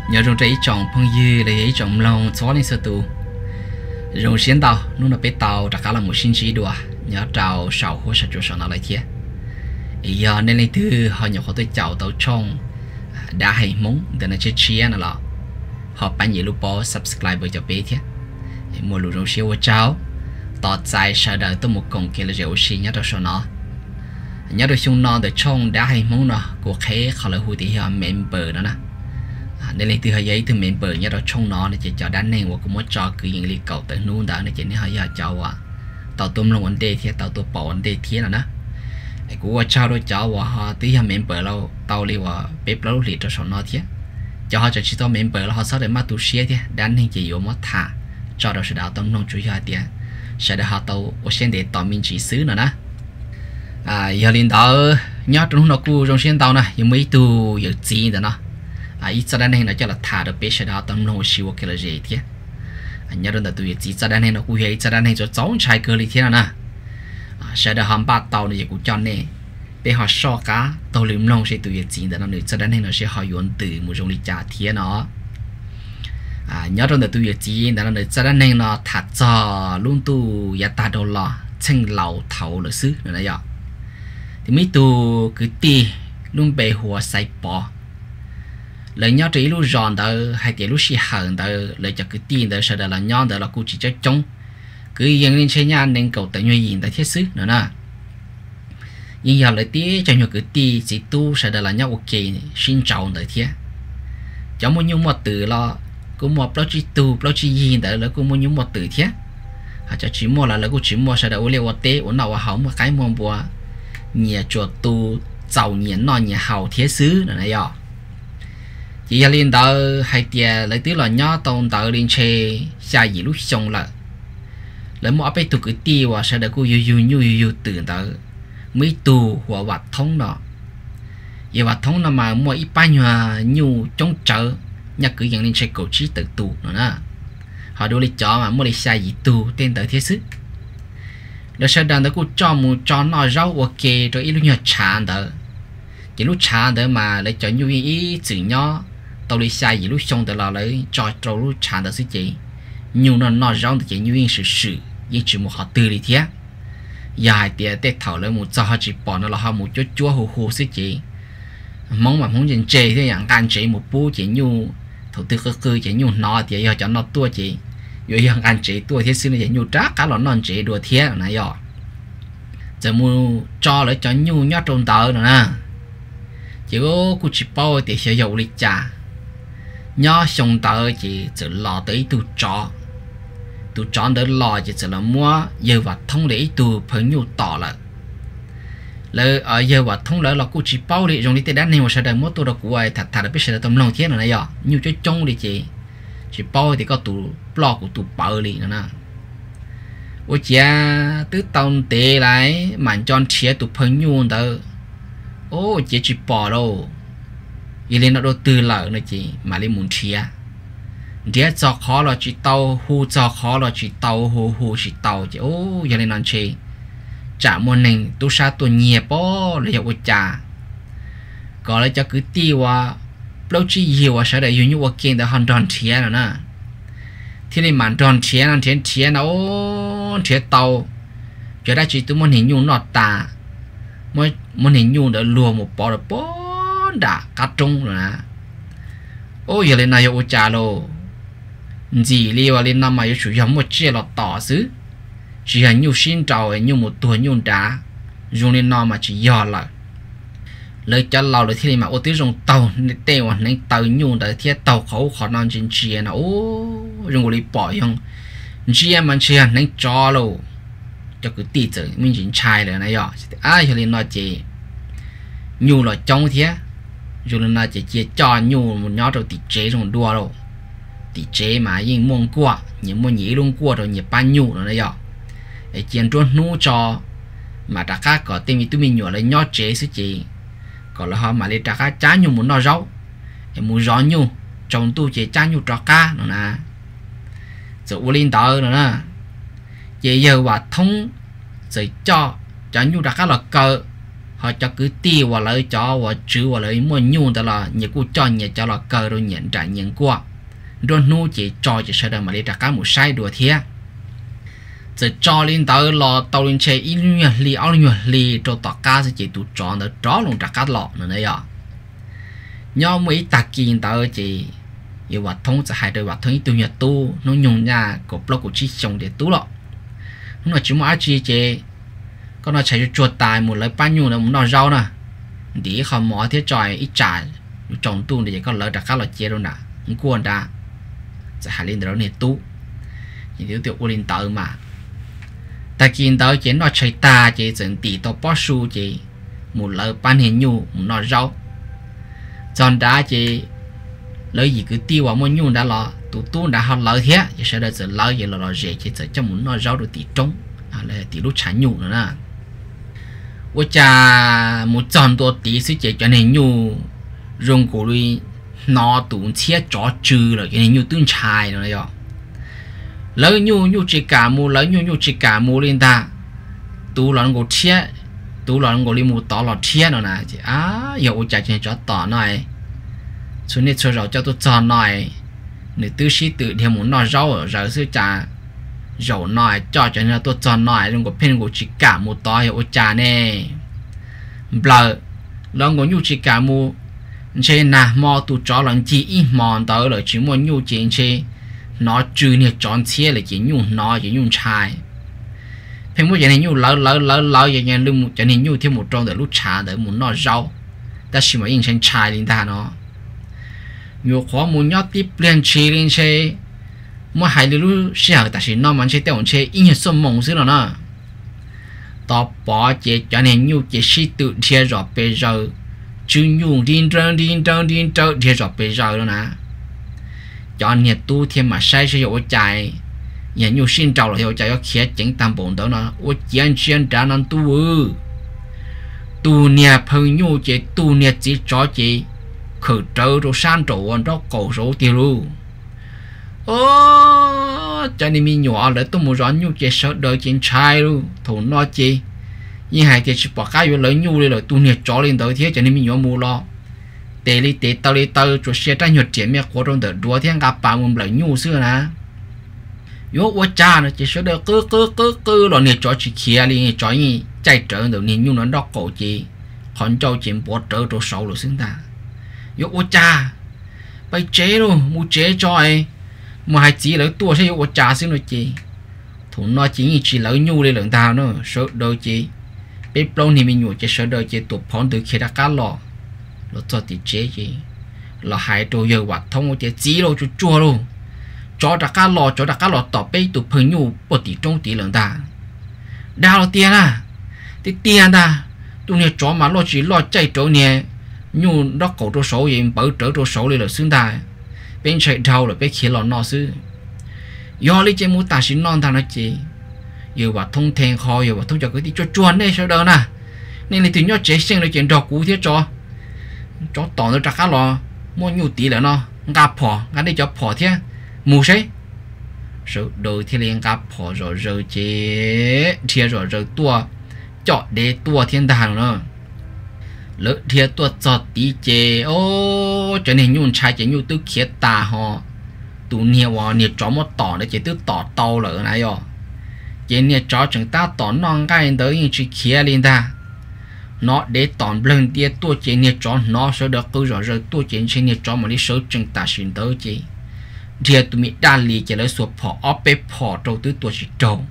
nhớ trong trái trồng phong dư là ấy trồng lòng xóa lên sơ tu rồi xuyên tàu nó bé tàu đặc cả là một sinh trí đùa nhớ trào sầu hỗ trợ cho sầu nó lại thiệt giờ nên lấy thứ họ nhập họ tới chào tàu trong đã hay muốn để nó chơi chia nó là họ bán nhiều lúc bỏ subscribe cho bé thiệt một lúc rồi siêu cháu tỏ dài sau đó tôi một công kia là dễ xí nhớ cho sầu nó nhớ được chung nó để trong đã hay muốn nó của khé họ lại hùi thì họ member đó nè nên lấy từ hơi giấy từ member nhớ đó trong nó để chỉ cho đàn này cũng muốn cho cứ những lý cầu tớiนู่đó để chỉ nên hơi cho tàu tôm lông vấn đề thì tàu tôm bỏ vấn đề thế nào đó của cháu đôi cháu họ tí họ member lâu tàu li và bếp lâu li cho số nó thế cho họ chỉ tao member là họ sau để mà tu sửa thế đàn này chỉ dùng mất thả cho đó sẽ đào tôm lông chú ý tiền sẽ để họ tàu ở trên để tàu mình chỉ xứ nữa nè giờ lên đó nhớ trong nó cu trong trên tàu nè giờ mấy tu giờ gì đó nó ít cho đàn này nó cho là thả được bé sẽ đào tôm lông siêu cái là gì thế nhớ đến là tụi chỉ cho đàn này nó cu hay cho đàn này cho cháu trai cơ li thế nào nè sẽ được hàm ba tàu này cũng cho nè để họ so cá tàu liềm long sẽ tụi chỉ để nó được cho đàn này nó sẽ họ dùng từ một trong lý trả thế nó nhớ đến là tụi chỉ để nó được cho đàn này nó thả cho luôn tu ya ta đâu lo chân lầu thầu là xứ nữa đấy thì mấy tu cứ ti luôn bề hồ say bỏ lời nhớ chỉ lúc giòn đỡ hay chỉ lúc xì hờn đỡ lời cho cứ tin đỡ sợ đỡ là nhon đỡ là cô chỉ cho trống cứ dần lên chơi nhà nên cầu tự nhiên nhìn tại thiết sức nữa nè nhưng giờ lại tí cho nhiều cứ ti chỉ tu sợ đỡ là nhau ok xin chào đỡ thiết cho muốn nhung một từ lo cũng một bao chi tu bao chi gì đỡ là cũng muốn nhung một từ thiết cho chỉ mua là cũng chỉ mua sợ đỡ uống liều té uống nào hỏng một cái mồm bùa nhẹ chuột tu giàu nhẹ nọ nhẹ hào thiết xứ nữa này chỉ liên tờ hay tiề lấy tiếng là nhớ tông tờ liên chơi xa gì lúc xong là lấy một cái tụ cái tiêu và sẽ được cô yêu từ tờ mấy tù của vật thống đó giờ vật thống là mà mua ít bao nhiêu nhu chống trợ nhắc cứ dạng liên chơi cầu trí tự tù nữa nè họ đôi lấy chó mà mua lấy xa gì tù tên tờ thiết sức để sau đó cô cho một cho nó rau ok rồi ít lúc nhiều chán tờ chỉ lúc chán tờ mà lấy cho nhu ý chữ nhỏ tao đi sai gì lúc xong từ là lấy cho trâu lúc chán được sự gì nhiều nó rong từ chỉ như sự nhưng chỉ một họ từ đi thế dài thì tết thảo lấy một cho họ chỉ bỏ nó là họ một chút chúa hồ sự gì mong mà muốn nhìn chê thế dạng ăn chỉ một bố chỉ nhu đầu tư cơ chỉ nhu nó thì giờ cho nó tua chỉ rồi dạng ăn chỉ tua thế xưa này nhu trác cả lon non chỉ đùa thế này giờ giờ mua cho lấy cho nhu nhát trong tờ nữa nè chỉ có cô chỉ bao thì sẽ giàu lịch trả nhớ xong tờ chỉ lo tới tụ chọn đỡ lo chỉ là mua giờ vật thông để tụ phấn nhu tỏ là lời ở giờ vật thông lỡ là cô chỉ bao đi dùng đi tới đan này mà sẽ đợi mua tụ đó của ai thật biết sẽ tầm lòng thế này giờ như cho trông đi chỉ bao thì có tụ lo của tụ bao đi nữa nè ôi cha tứ tông tệ lại màn tròn chia tụ phấn nhu đỡ ô chỉ bỏ đâu vậy nên nó đầu tư lợ nữa chị mà lên muốn chia để cho khó là chỉ tàu hu cho khó là chỉ tàu hu chỉ tàu chị ô vậy nên nó chị trả một nền tu sa tu nhẹ bó là hiệu trả còn lại cho cứ tiêu lâu chỉ nhiều sẽ để dùng như kiện để hoàn toàn chia rồi nè thì này màn tròn chia nó chia tàu cho đã chỉ tu muốn hình dung nọt ta muốn hình dung để lùa một bó được bó đã cắt trung rồi nè ôi giờ lên này hiệu trả lô gì liều lên năm mà yêu chủ yếu một chia là tỏ xứ chỉ là nhiều xin trào như một tuổi nhung đá dùng lên nó mà chỉ do là lời cho lâu là thế mà ô tiếng dùng tàu tê hoặc nên tàu nhung để thiết tàu khẩu khó non trên chia nó ô dùng cái bỏ không chia mà chia nên cho lô cho cứ tì giờ mình chỉ trai rồi này giờ ai cho lên nó chỉ nhung là trong thế dùng lên nó chỉ chia cho nhung một nhóm rồi tì chế dùng đua đâu tì chế mà nhưng mong qua những mong nhỉ luôn qua rồi nhiều ban nhung rồi này giờ để chiến truân nô cho mà đã khác có tên tụi mình nhỏ lấy nhót chế sự gì còn là họ mà lấy đã khác trái nhung muốn nó rau em muốn gió nhung trong tu chế trái nhung cho cá nữa nè rồi lên tờ nữa nè giờ và thông rồi cho nhung đã khác là cờ họ cho cứ tiêu vào lấy cho và chữ vào lấy mua nhung đó là nhiều cô cho nhiều cho là cờ rồi nhận trả nhận qua rồi nu chỉ cho chỉ sợ mà đi trả cá một sai đùa thiệt giờ cho lên tới lò tàu lên chơi ít nhiều li áo nhiều li cho tọt cá sẽ chỉ tụ tròn đó chó luôn trả cá lọ nữa đấy ạ nhau mấy tạc kinh tới chỉ yêu vật thông sẽ hai đôi vật thông tu nhật tu nó nhung nhà của blog của chị chồng để tu lọ nó là chúng mà chị chế có nó chạy chuột tài một lấy bao nhiêu là muốn nó rau nè đi không mỏ thiết tròi ít trả trồng tu để có lợi đặt các loại chế đâu nè không quan đã sẽ hai lên đó nè tu thì điều tiểu lên tới mà ta kiến tới chế nó chạy ta chế dẫn tỷ to bao su chế một lợi ban hiện nhu một nó rau chọn đã chế lợi gì cứ tiêu vào mỗi nhu đã là tu đã học lợi thế thì sẽ được lợi gì là dễ chế cho muốn nó rau được tỷ trống là tỷ lúc trả nhu nữa nè我家冇赚多啲，所以就叫你牛用过嚟拿顿切炸猪了，叫你牛炖菜了哟。老牛只干冇，老牛只干冇领导，都让我切，都让我哩冇打了切了呢，啊，有我家就打来，所以你吃肉叫做炸来，你都是tự theo muốn nó rau rồi sư cha dầu nói cho nên tôi cho nói luôn có pin của chỉ cả một to hiệu trà nè bờ lo ngồi nhu chỉ cả một trên nà mò tụ cho lần chỉ ít mòn tới rồi chỉ muốn nhu chuyện chơi nó trừ nhiệt chọn xe là chỉ nhu nó chỉ nhu chai pin muốn vậy nhu lỡ vậy nha lưng cho nên nhu thêm một trong để lúc trà để muốn nó rau ta chỉ mà in trên chai lên ta nó nhiều khó muốn nhót tiếp lên chơi lên chơi mà hai đứa sẽ ta chỉ nó mà chơi tiêu chơi ít nhất số mông xíu rồi nè tao bỏ chế cho nên nhu chế sĩ tự chia rõ bây giờ chứ nhu điên trơn chia rõ bây giờ rồi nè cho nên tu thêm mà sai sẽ có chạy nhà nhu xin trâu là hiểu chạy có khía chính tam bổn đó nó ô chiến trả năng tu nhà phơi nhu chế tu nhà chỉ cho chế khởi trâu rồi san trổ anh đó cổ số tiêu luôn cho nên mình nhỏ lại tôi muốn rón nhu chế sợ đời trên trai luôn thủ nó chế nhưng hai cái chỉ bỏ cái vô lấy nhu lên rồi tu nhiệt chó lên tới thế cho nên mình nhỏ mua lo tê li tê tao cho xe trái nhiệt chế mẹ của trong đời đua thiên gặp bà muốn lấy nhu xưa nè vô quá cha nó chỉ sợ đời cứ rồi nhiệt chó chỉ kia đi chó như chạy trở được nhiệt nhu nó đỏ cổ chị còn châu chuyện bỏ trở chỗ sâu rồi xứng ta vô quá cha bay chế luôn mua chế cho ấy mà hai chỉ lấy tua sẽ có trả xin rồi chị thủ nó chỉ lấy nhu lên lượng tao nữa sợ đôi chị bếp lâu thì mình nhủ chỉ sợ đôi chị tụt phóng từ khi đã cá lò nó cho thì chế chị là hai đồ giờ hoạt thông của chị chỉ đâu chua luôn cho đã cá lò tỏ bếp tụt phơi nhu bỏ tỷ trong tỷ lượng ta đào là tiền à thì tiền ta tụi này chó mà lo chỉ lo chạy chỗ nè nhu đó cổ chỗ số gì bởi trở chỗ số lên là xứng ta bên chạy đầu là bên kia là nó sư do lý chế muốn ta xin non thằng nó chị giờ bà thông thèn kho giờ bà thông cho cái tí cho chuồn đây sao đâu nè nên là từ nhỏ chế sinh là chuyện trò cũ thế cho tỏ nó chắc khá là mua nhiều tí là nó gặp phò ngắn đi cho phò thế mù sấy sự đầu thì liền gặp phò rồi chế thiệt rồi tua chọn để tua thiên đàng nữa lỡ thiệt tua chọn tí chế cho nên nhung trái chế nhung tức khiết ta họ tụ nhiều vào nhiệt chó một tỏ để chế tức tỏ tàu lỡ này rồi chế nhiệt chó chúng ta tỏ non cái tới như chỉ kia lên ta nó để tỏn lần tia tua chế nhiệt chó nó sẽ được cứ rồi tua chế trên nhiệt chó mà đi số chúng ta xin tới chế thiệt tụi mình đa lì chế lấy số phỏ ốp bếp phỏ trâu tứ tua chỉ trâu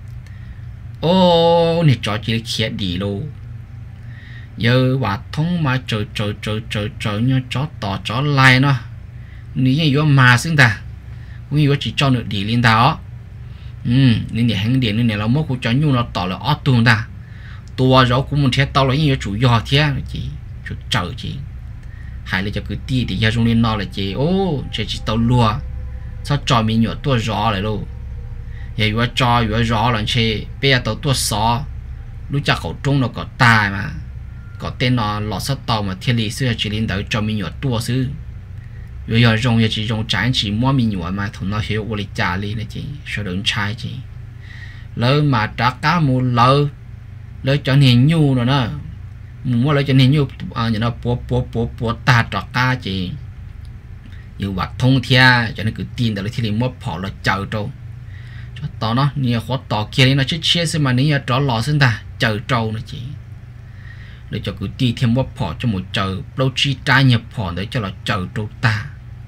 nhiệt chó chế kia đi luôn giờ bà thông mà trời như chó tỏ chó lai nó nếu như vô mà xứng ta cũng như chỉ cho được đi lên đó nên để hành điện nên là mất của chó nhu nó tỏ là ót tuồng ta tua rau cũng muốn thiết tao là như chủ do thế chị chủ trời chị hay là cho cứ ti thì giờ trong lên nó là chị chỉ tao lùa sao cho mình nhựa tua rõ lại luôn giờ vừa cho vừa rõ là chị bây giờ tao tua xó lúc chắc khẩu trung nó có tài mà có tên nó lọt sắt tàu mà thiên lý xưa chỉ lên tới cho mình nhựa tua xứ bây giờ dùng giờ chỉ dùng trái chỉ mua mình nhựa mà thằng nó hiểu của lịch trả đi này chị sao đừng trái chị lỡ mà trả cá mua lỡ cho nên nhu rồi đó mua lại cho nên như nó bố ta trọ cá chị như vật thông thia cho nên cứ tin là thì mua bỏ là chờ trâu cho tao nó nhiều khó tao kia nó chết chết xem mà nếu trọ lò xin ta chờ trâu nữa chị để cho cứ đi thêm mua bỏ cho một chờ đâu chi trái nhập bỏ để cho là chờ trâu ta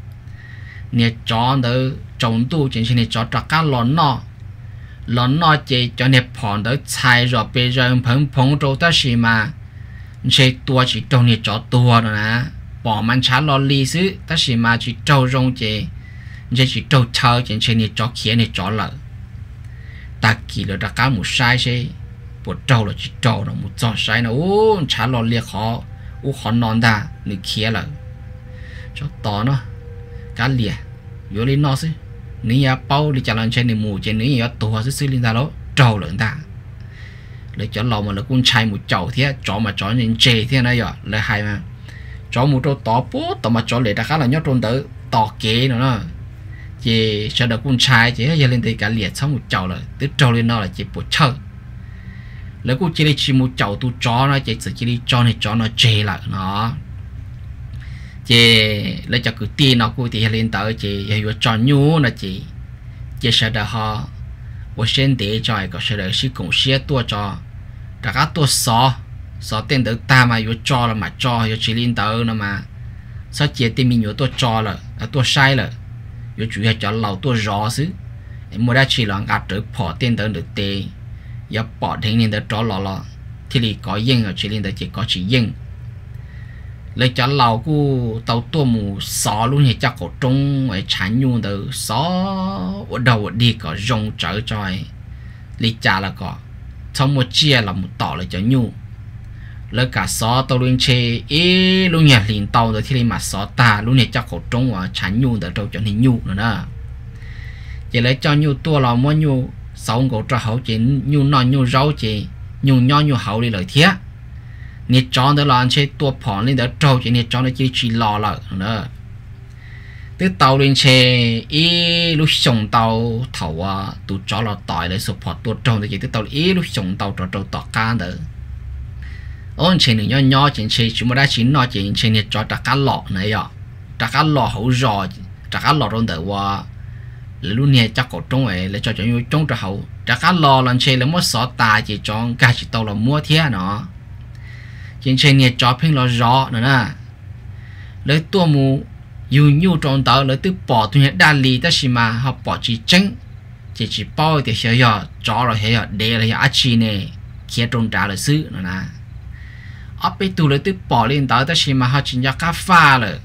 nè chó đỡ trồng tu chính là chó trọ cá lon nó chị cho nè bỏ đỡ xài rồi bây giờ phồng trâu ta xí mà chế tua chỉ trâu nè chó tua rồi nè bỏ man chả lo li xứ ta xí mà chỉ trâu rong chị chỉ trâu thơ chị trên nè chó kia nè chó lợ ta kỳ là đã cá một sai xe bộ trâu là chỉ trâu là một giọt sai nó chả lo liệt khó khó non ta nè kia lợ cho to nó cá liệt vô lên nó xí nếu bao đi chả làm trên nè mù trên nếu tua xí lên ta đó trâu lợn ta để cho lòng mà nó cũng chạy một chậu thế chó mà chó nên chê thế này rồi là hay mà chó một trâu to bố tao mà chó để ta khá là nhớ trôn tới to kế nữa chị cho được cũng chạy chị giờ lên tới cả liệt xong một chậu rồi từ trâu lên nó là chị bột chơi lấy cũng chỉ một chậu tu chó nó chị chỉ đi cho này chó nó chê lại nó chị lấy cho cứ tiền nó cũng thì lên tới chị vừa cho nhu là chị sẽ được họ我先得在个是的是公司多做，大家多少点到大嘛，有做了嘛做，有去领导了嘛，所以对面有多做了，多晒了，有主要叫老多热死，没得去了压着跑电到的地，要跑天天的做了，ที่里搞应啊，去领导就搞去应。lấy cho lâu cu tàu tua mù xó luôn thì chắc cổ trung ấy chán nhu từ xó ở đầu đi có rong trở trời lý trả là có trong một chia là một tỏ lại cho nhu lấy cả xó tàu luôn chê ý luôn nhà liền tàu rồi thì mà xó ta luôn thì chắc cổ trung và chán nhu từ đâu cho nên nhu nữa nè chỉ lấy cho nhu tua là mua nhu sống cổ cho hậu chỉ nhu non nhu rau chỉ nhu nho nhu hậu đi lời thiết nè chọn đó là anh chơi tua phòn lên đó trâu chỉ nè chọn nó chỉ lò lợ nữa từ tàu lên chơi ý lúc sống tàu thầu à tụi chó là tỏi để support tua trâu thì chỉ từ tàu ý lúc sống tàu trâu tỏ cá nữa ôn chơi nữa nhỏ chơi chúng ta chỉ nói chơi nè chọn trả cá lọ này ạ trả cá lọ hậu giò trả cá lọ trong đời qua lúc nè chắc có trong ấy là cho chúng trong trả hậu trả cá lọ lần chơi là mất sọ ta chỉ chọn cá chỉ tàu là mua thế nó trên nhà chó phim lo rõ nữa nè lấy tua mù yêu nhiều trong đó lấy từ bỏ tụi đa lì ta xí mà họ bỏ chỉ bao thì hiểu rõ chó rồi hiểu để là ăn chi này kia trong trả là xứ nữa nè ở bên tụi lấy từ bỏ lên đó ta xí mà họ chỉ nhắc cà phê rồi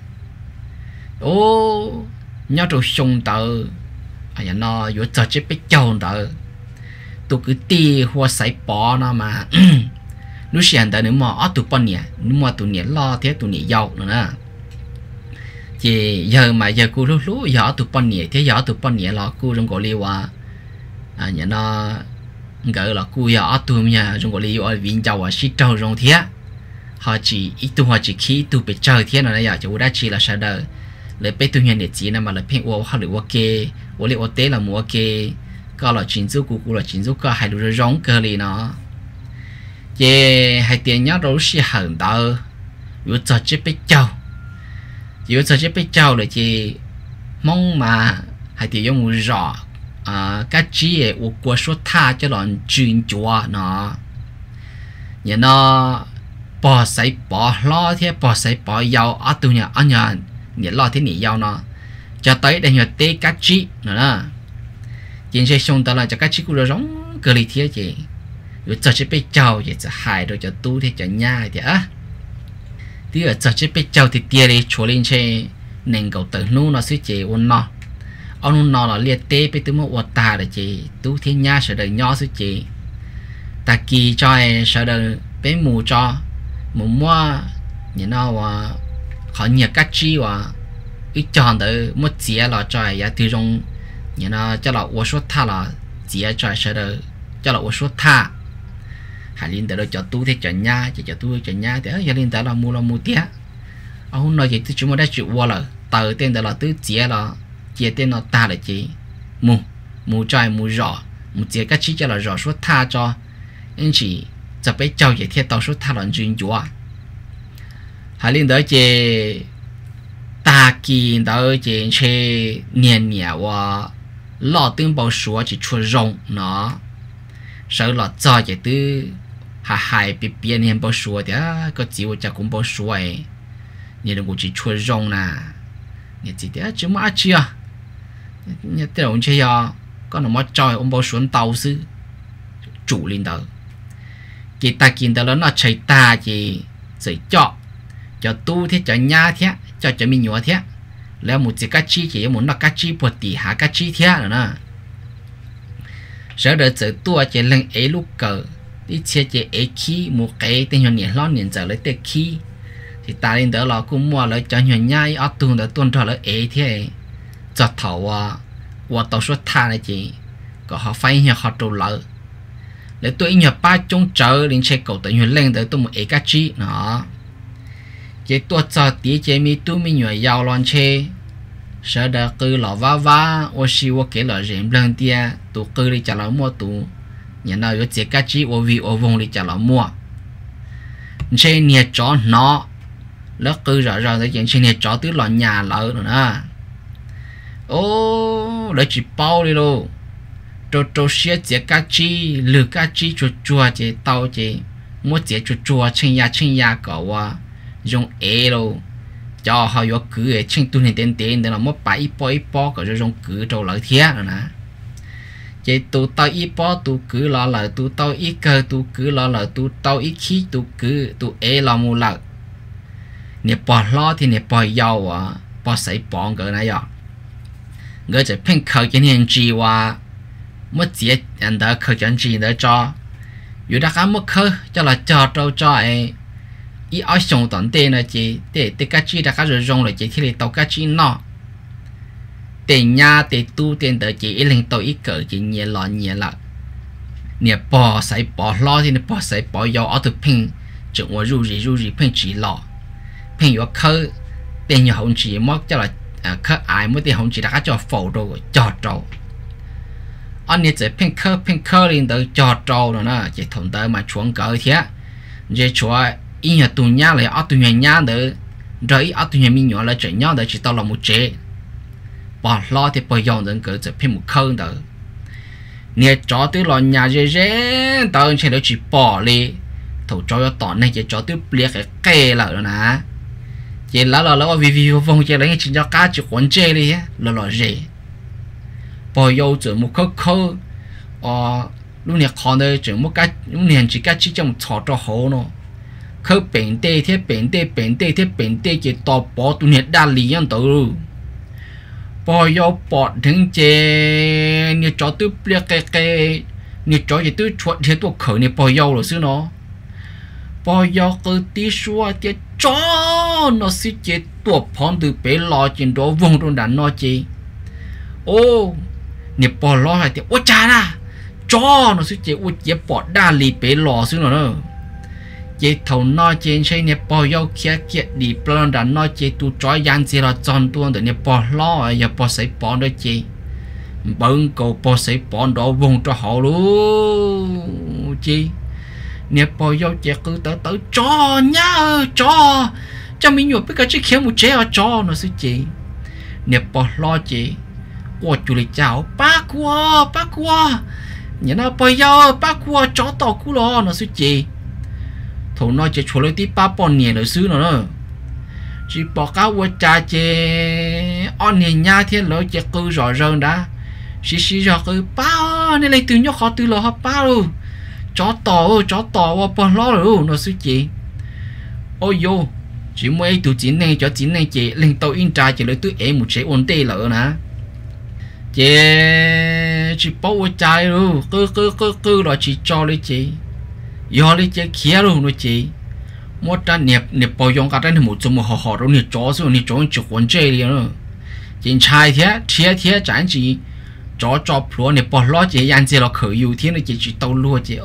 ô nhớ rồi xong đó anh nó vừa giờ chỉ biết chọn đó tụi cứ ti hoa sấy bỏ nó mà lúc hiện tại nếu mà ở tụi bọn nhẹ nếu mà tụi nhẹ lo thế tụi nhẹ giàu nữa nè chỉ giờ mà giờ cô lúc giờ tụi bọn nhẹ thế giờ tụi bọn nhẹ là cô trong gọi liu nhà nó gọi là cô giờ tụi nhà trong gọi liu ở viên giàu ở xí trâu trong thế họ chỉ khi tụi bị chơi thế này giờ chú đã chỉ là sao đâu lấy bé tụi nhà nhẹ chỉ mà lấy phim họ lấy ok lấy ok là mua ok có là chính giúp cô là chính giúp có hai đứa giống cơ li nó chị hai tiền nhớ đâu xí hận đó vừa cho chị biết châu là chị mong mà hai tiền dùng một rõ các chị ở qua số tha cho bọn chuyên chúa nó nhà nó bỏ sấy bỏ lo thế bỏ sấy bỏ dầu ở tụi nhà ở nhà nhà lo thế này dầu nó cho tới đây nhà tê các chị nữa nè chị sẽ xong tới là cho các chị cũng giống cơ lý thế chị rồi cho chị biết châu thì hại rồi cho tu thì cho nhà thì tí ở cho chị biết châu thì tia đi chỗ lên trên nền cầu tự nu nó sẽ chị ôn nó ông nó là liệt tê biết từ một ột ta để chị tu thì nhà sẽ đời nhỏ sẽ chị ta kỳ cho sẽ đời bé mù cho mù mua như nào họ nhiều các chi và ít chọn được một chia là cho ya từ trong như nào cho là ô số tha là chia cho sẽ đời cho là ô số tha hai liên tới cho tu thì cho nhà chỉ cho tu cho nhà thì giờ liên tới là mua tiếc ông nói gì thì chúng ta đã chịu qua rồi từ tên đó là tứ chia tên nó ta là chỉ mù trai mù rõ mù chia các chi cho là rõ số tha cho anh chỉจะไปเจ้าอย่าเทียบต่อสุดท้ายหลังจุนจัว hai lên đó chị ta kỳ đó chị chơi niên nhẹ và lọ tương bao số chỉ chua rong nó sợ lọ cho chị tư hai bị biến hiện bao số thì có chịu cho cũng bao số ấy nhiều đừng có chỉ chua rong nè nhiều chỉ thế chứ mà chưa nhiều thế ông chơi à có nó mất chơi ông bao xuống tàu sư chủ lên đó chị ta kinh đó nó chơi ta chị sẽ cho tu thế cho nhà thế cho mình nhỏ thếแล้วmột chỉ cá chi chỉ muốn nó cá chi bột tỉ hạ cá chi thế rồi nè sau đó giờ tua chỉ lên ấy lúc cờ đi chơi chỉ ấy khí một cái tên nhỏ nhẹ lo nhẹ giờ lấy tên khí thì ta lên đó là cũng mua lấy cho nhỏ nhai ở tuần đó tuần cho lấy ấy thế cho thầu và tàu số tha này chị có họ phải nhà họ trâu lợ để tôi nhà ba trong chợ lên chơi cầu tự nhiên lên tới tôi một ấy cá chi nó chỉ tôi cho tí chế mi tu mi nhỏ giàu loạn chơi sợ đã cứ lọ vá ô xí ô kể lọ rèm lần tia tụ cứ đi trả lọ mua tụ nhà nào có chế cá chi ô vi ô vong đi trả lọ mua chơi nhiệt chó nó nó cứ rõ ràng tới chuyện chơi nhiệt chó tứ lọ nhà lợ nữa nè ô lấy chỉ bao đi luôn trâu xía chế cá chi lừa cá chi chua chế tao chế mua chế chua chân ya cậu dùng é đâu cho họ có cứ ở trên tu này tiền để là mất bảy po có dùng cứ trâu lợi thiệt rồi nè chỉ tu tao ít po tu cứ lo là tu tao ít cơ tu cứ lo là tu tao ít khí tu cứ tu é là mua lợi nè bỏ lo thì nè bỏ dầu bỏ sấy bỏ cái này à người chỉ phèn khởi cái hiện gì mất gì anh đã khởi cái gì để cho dù đã có mất khởi cho là cho trâu cho ấy ý ở trong tận tiền là chị để cá chi đã có rồi rong là chị thì tàu cá chi nọ tiền nhà tiền tu tiền đỡ chị lên tàu ít cỡ chị nhẹ lọ nè bỏ sấy bỏ lo thì nè bỏ sấy bỏ dầu ở từ pin chừng qua ru gì pin chỉ lọ pin có khơi tiền nhiều không chỉ mất cho là khơi ai mới tiền không chỉ đã có cho phổ rồi cho trâu anh này chỉ pin khơi lên tới cho trâu rồi nè chị thùng tới mà chuông cỡ thế vậy chúa ý nhà tụi nhà lại ở tụi nhà nữa rồi ở tụi nhà mình nhỏ là chuyện nhau để chỉ tao là một chế bỏ lo thì bỏ dọn đến cỡ chỉ thêm một khâu nữa nè chó tụi lo nhà dễ tao chỉ để chỉ bỏ đi thủ cho tỏ này chỉ chó tụi bia cái kê lại rồi nè chỉ là vì vòng chỉ lấy chỉ cho cá chỉ quấn chế đi là dễ bỏ dọn chỉ một khâu lúc này còn đây chỉ một cái lúc này chỉ cái chỉ trong thọ cho hổ nó khơi bệnh tê chỉ tỏ bỏ tụi nhiệt đa lý anh tự bỏ vô bỏ đứng chè nhiệt chó tứ bia cái nhiệt chó gì tứ chuột thì tôi khởi nhiệt bỏ vô rồi xứ nó bỏ vô cứ tí xua thì chó nó xí chè tuột phòn từ bể lò trên đó vòng trong đàn nó chè ô nhiệt bỏ lò hay thì ô cha na chó nó xí chè ô chè bỏ đa lý bể lò xứ nó nữa chế thầu nó trên chơi nè bỏ vô kia đi plan đã nó chế tu trói gian gì là chọn tuôn để nè bỏ lo giờ bỏ sấy bỏ đó chế bưng cầu bỏ sấy bỏ đó vùng cho họ luôn chế nè bỏ vô chế cứ tới cho nhá cho mình nhủ biết cái chiếc khéo một chế ở cho nó sẽ chế nè bỏ lo chế qua chủ lịch chào bác qua nhà nó bỏ vô bác qua chó tỏ cú lo nó sẽ chế thầu nói chỉ cho lấy tí ba bọn nhẹ ở xứ nữa chỉ bỏ cá qua trà chè on nhẹ nha thiên lối chỉ cứ rõ ràng đã xí rõ cứ ba nên lấy từ nhóc họ từ lò họ ba luôn chó tỏ qua bọn lo rồi nó xứ chị ôi vô chỉ mấy tụi chín này chị lên tàu in trà chỉ lấy tụi em một chế ổn tê lỡ nè chị chỉ bỏ qua trà luôn cứ rồi chỉ cho lấy chị do lấy chế kia luôn nói chị một trận nẹp bao nhiêu cái này một trong một họ đâu nẹp chó số nẹp chó chỉ quấn chơi đi nữa chính trai thế chẳng chỉ chó plo nẹp bao lo chị ăn gì là khởi yêu thế này chị chỉ tàu luôn chị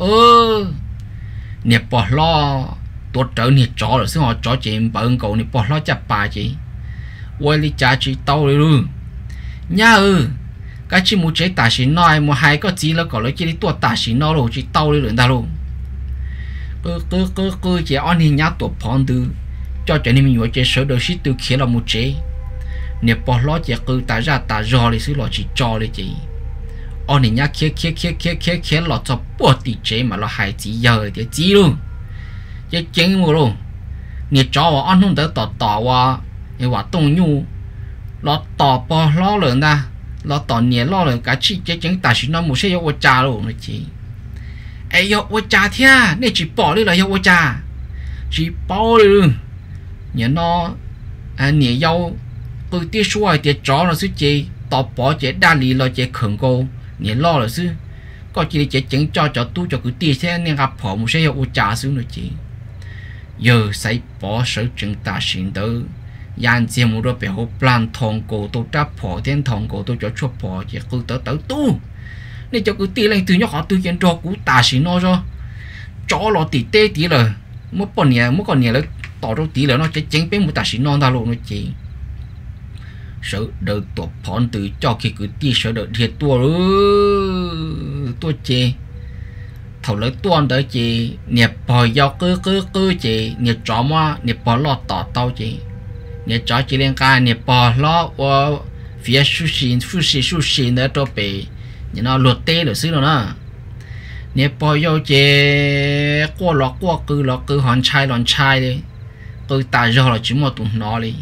nẹp bao lo tốt trở nẹp chó rồi xí họ chó chị bận cầu nẹp bao lo chặt bà chị quay đi cha chị tàu luôn nhá cái chị một chế tả xí nói một hai có gì là có lấy chị đi tuột tả xí nó rồi chị tàu đi luôn ta luôn cứ chỉ on hình nhát tổ phòn từ cho nên mình nói chế số đầu xí từ kia là một chế nếu bỏ lót chỉ cứ ta ra ta rò đi xứ lọ chỉ cho đi chị ông này nhá kia lọ cho bỏ tỷ chế mà lọ hại chỉ giờ thì chỉ luôn chứ chính mà luôn nếu cho anh không đỡ tỏ qua nếu mà tung nhu lọ tỏ bỏ lót rồi ta lọ tỏ nhẹ lọ rồi cả chị chứ chính ta chỉ nói một xe yêu cha luôn rồi chị ấy yêu cha thế nên chỉ bỏ đi là yêu cha chỉ bỏ đi luôn nhớ nó nhẹ yêu tôi tiếc xuôi tiếc chó là sự chị tỏ bỏ chị đa lý là chị khẩn cô nhẹ lo là sự có chị chị chứng cho tôi cho cứ tiếc thế nên gặp họ một xe yêu cha xuống rồi chị giờ sẽ bỏ sở chứng ta xin tới yan chỉ một đôi béo plan thòng cổ tôi đã bỏ thiên thòng cổ tôi cho chua bỏ chỉ cứ tới tu nên cho cứ tiếc lên từ nhỏ họ tôi kiến cho cú ta xin nó cho chó lo tỉ tê tỉ rồi mỗi còn nhà lấy tỏ đâu tỉ rồi nó chỉ chính bên một ta xin non ta luôn nó chị sợ đợt tổ phòn từ cho khi cứ tiếc sợ đợt thiệt tua chê thầu lấy tuôn tới chị nhập bò do cứ chị nhập chó mà nhập bò lo tỏ tao chị nhập chó chị lên ca nhập bò lo phía su xin nữa cho bị nó lột tê được xíu rồi đó nhập bò do chị qua cứ hòn chai đi tôi ta do là chỉ một tụi nó đi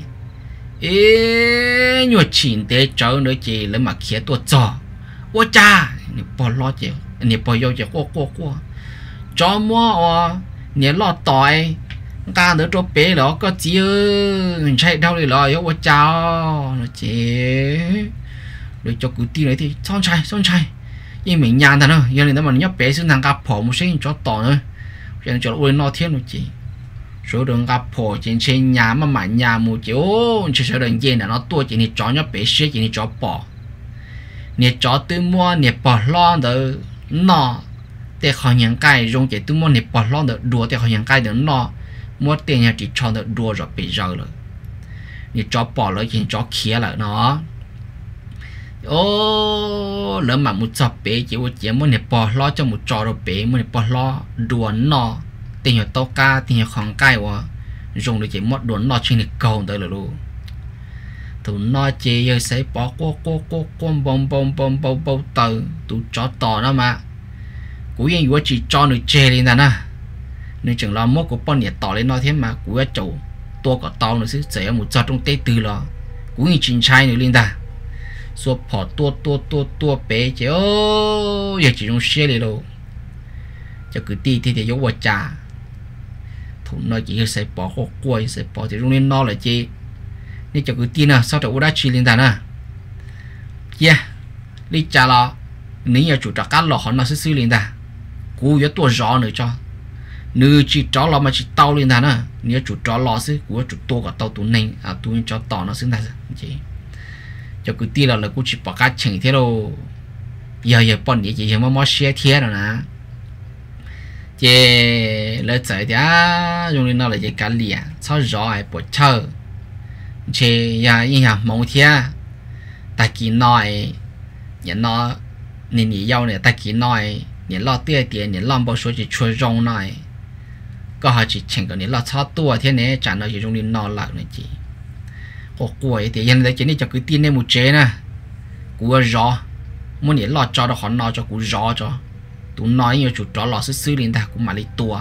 ê nhiều chuyện để cháu nữa chị lấy mà khía tôi cho ôi cha nhập bò lo chị nè bây giờ chỉ qua cho mua nè lo tỏi ca đỡ cho bé đó có chỉ chạy đâu đi lo yếu chào nó chế rồi cho cứ tin đấy thì xong chạy nhưng mình nhàn thật thôi giờ này nó mà nhóc bé xuống thằng gặp phổ một xíu cho tỏi thôi cho nên cho ôi nó thiên rồi chị số đường gặp phổ trên nhà mà nhà một chiếu chỉ số đường dây là nó tua chỉ này chó nhóc bé xí chỉ này chó bỏ nè chó tư mua nè bỏ lo đỡ nó để họ nhận cái dùng cái tôi muốn để bỏ lót được đùa để họ nhận cái được nó mua tiền nhà chỉ cho được đùa rồi bị rơi rồi như cho bỏ lại thì cho kia lại nó ô lỡ mà một chọc bé chỉ muốn để bỏ lót cho một trò rồi bé muốn để bỏ lót đùa nó tiền nhà tao ca tiền nhà khoảng cái wa dùng để chỉ mất đùa nó trên được cầu tới rồi luôn tụi nó chỉ giờ sẽ bỏ con bông từ tụi chó tỏ nó mà cú yên vừa chỉ cho người chê lên nè nên chừng là mốt của bọn nhiệt tỏ lên nó thế mà cú ở chỗ tua cả tàu nữa chứ sẽ một giọt trong tê từ lo cú yên chín chai nữa lên ta số bỏ tua bé chứ giờ chỉ trong xe này đâu cho cứ đi thì giống quả trà tụi nó chỉ sẽ bỏ có quay sẽ bỏ thì trong lên nó là chi nên cho cứ tin à sao chỗ đã chi lên ta nè yeah đi trả lo nếu như chủ trọ cá lò họ nó sẽ xử lý ta cú yếu tua gió nữa cho nữ chỉ chó lò mà chỉ tao lên ta nè nếu chủ chó lò xí cú chủ tua cả tao tụi này tụi chó tỏ nó xứng ta chị cho cứ tin là cú chỉ bỏ cá chỉnh thế đâu giờ bọn địa chỉ mà mua xe thế rồi nè chị lấy chạy thì dùng lên nó là chị cá lìa sao gió ai bỏ chờ chị nhà mong thế ta kỳ nói nhận nó nên nhỉ yêu này ta kỳ nói nhỉ lo tiền nhỉ lo bao số chỉ chui rong này có họ chỉ chỉnh cái nhỉ lo sao tua thế này trả nó chỉ dùng lên nó lạc này chị có quậy thì hiện tại chỉ này cho cứ tin em một chế nè cú gió muốn nhỉ lo cho nó họ nó cho cú gió cho tụi nói nhiều chủ chó lo xứ lên ta cũng mà lấy tua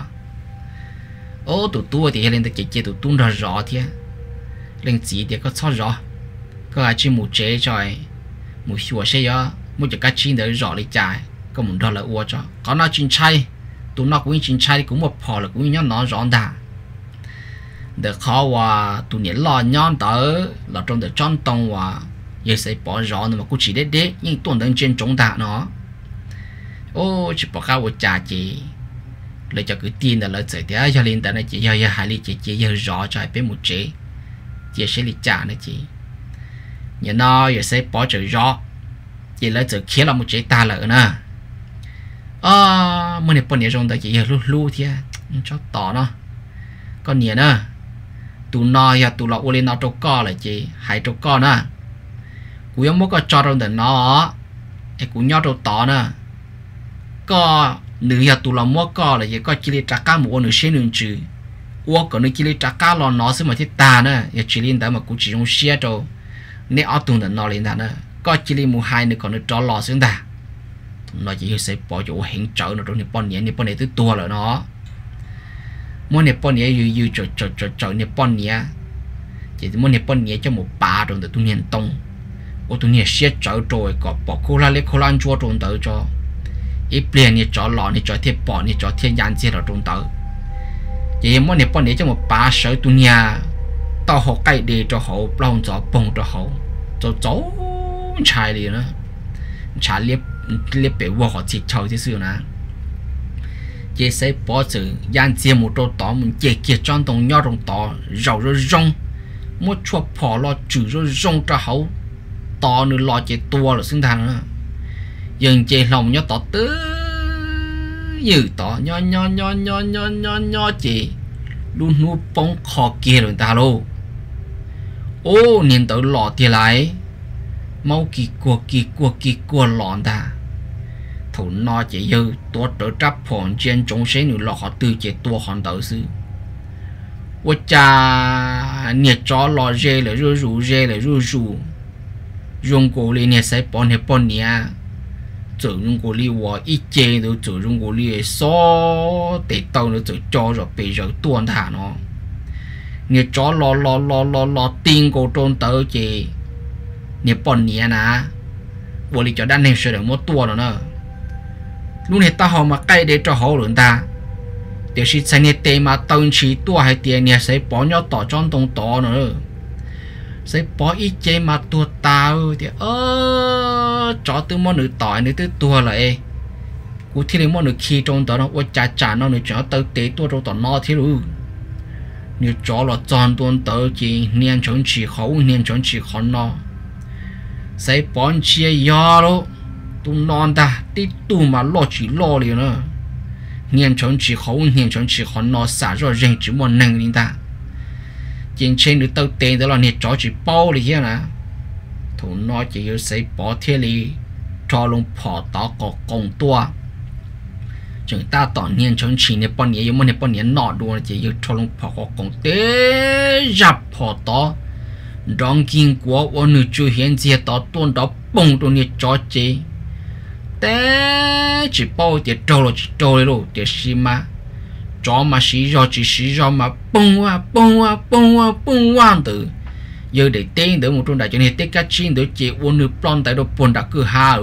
ô tụi tua thì hiện tại chỉ tụi tung ra gió thế lên chỉ thì có sao gió có ai chỉ một chế rồi một số xe đó một cái cách chín để rõ lấy trái có một đó là uo cho có nó chín chay tụi nó cũng chín chay cũng một phò là cũng nhớ nó rõ đà để khó và tụi nhớ lo nhon tới là trong để chọn tông và giờ sẽ bỏ rõ nhưng mà cũng chỉ để nhưng tuần đến trên chúng ta nó ô chỉ bỏ cao một trà chị lấy cho cứ tin là lợi chạy thế cho lên tại này chị giờ hai ly chị giờ rõ cho bé một chế chị sẽ lấy trà này chị nhớ nó giờ sẽ bỏ chữ rõ chị lấy chữ kia là một chế ta lỡ nè mới này bọn này trong đó chị giờ lu thì cho tỏ nó con nhớ nè tụi nó ya tụi nó lên nó trâu co là chị hai trâu co nè cú em muốn có cho trong đó nó em cú nhớ trâu tỏ nè có nữ ya tụi nó mua co là chị có chỉ lấy trả cá một nữ sinh nữ chữ 我可能只里扎卡了拿什么去打呢？也只领导嘛，估计用写着，你奥动的拿领导呢，ก็只里木海呢可能找老生的，那就谁保有很早那种你半年都多了เนาะmỗi年半年有就你半年，就是mỗi年半年就冇8种的都年冬，我都年写早做个，包括那里可能做种到咗，一边你找老你找贴包你找贴样子了种到。vậy mỗi年半年cho một ba sở tu nhà tao học cái đi cho họ lòng cho bông cho họ cho cháu trai đi nữa trả liếp bị vô họ chỉ chơi thế xưa nè chị sẽ bỏ sự gian chia một đôi tỏ mình chỉ kia trong đồng nhau đồng tỏ rau rồi rong một chuột phò lo chữ rồi rong cho họ tỏ nữa lo chị tua là xứng thang nữa dừng chị lòng nhau tỏ tứ như tỏ nho chị luôn nuôi bông khó kia rồi ta luôn ô nhìn tới lọ thì lại mau kỳ cua lọn ta thủ nó chỉ dư tôi trở trap phòn trên chúng sẽ nữa lọ họ từ chỉ tua hòn tới xứ ô cha nhiệt chó lọ dê là rú dùng cổ lên nhiệt sẽ bỏ nè sử dụng của li wa ít chế được sử dụng của li số để tàu nó sử cho rồi bây giờ tuôn thả nó người chó lo tiền của trôn tới chị người bọn nhẹ nè bộ li cho đan này sẽ được một tuôn rồi nữa lúc này ta họ mà cây để cho họ luôn ta điều gì sai nhiệt tệ mà tàu chỉ tua hay tiền nhiệt sẽ bỏ nhau tỏ trong tông tỏ nữa sẽ bỏ ít chế mà tua tao thì chó từ món nữ tỏi nữ từ tua lại cú thi lên món nữ khi trong đó nó chả nó nữ chó tới tế tua trong tỏ nó thế luôn nữ chó là tròn tuôn tới chỉ niên chống chỉ khó nó sẽ bỏ chia do luôn tu non ta tí tu mà lo chỉ lo liền nữa niên chống chỉ khó nó xả rồi rèn chỉ một năng linh ta trên được tao tiền đó là nhiệt chó chỉ bao đi kia nè thủ nó chỉ có sẽ bỏ thiết lý cho luôn bỏ tao có công tua chúng ta tỏ nhiên chống chỉ nhiệt bao nhiêu mà nhiệt bao nhiêu nọ đua chỉ có cho luôn bỏ có công tế dập bỏ tao rong kinh của ông nữ chủ hiện giờ tao tuôn đó bông tuôn nhiệt chó chỉ tế chỉ bao thì trâu rồi thì xí mà chó mà xí do mà bông qua từ giờ để tên đỡ một trong đại cho nên tất cả chín đỡ chị uốn được plon tại độ buồn đã cứ hà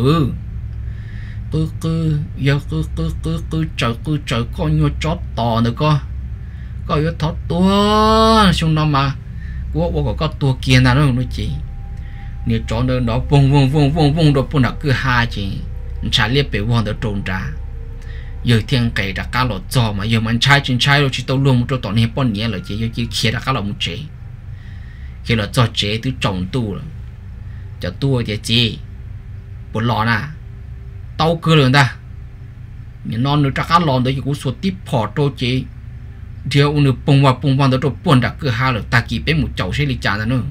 cứ chờ con nhua chó to nữa có yếu thoát tua xong nó mà của có tua kia nào nó chị nếu chó nữa đó vung độ buồn đã cứ hà chị trả liếp bị vong đỡ trồn ra giờ thiên cày đã cá lọt giò mà giờ mình trái rồi chỉ tao luôn một chỗ tao này bọn nhẹ rồi chỉ giờ chỉ kia đã cá lọt một chế khi là giò chế từ trồng tu rồi cho tu thì chỉ một lọ nè tao cơ rồi ta nhưng non nữa cá lọt đấy cũng suốt tiếp phò trâu chế thì ông nữa bông vào đó trâu buồn đã cứ ha rồi ta kỳ bên một chậu sẽ đi chả nữa